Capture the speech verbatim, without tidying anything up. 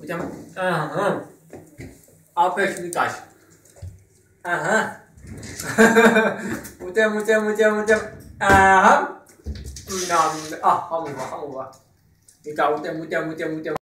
Uite, aha. Apex Micaș. Aha. Uite, uite, uite, uite. Aha. Ah, hamuva, hamuva. Mica, uite, uite, uite, uite.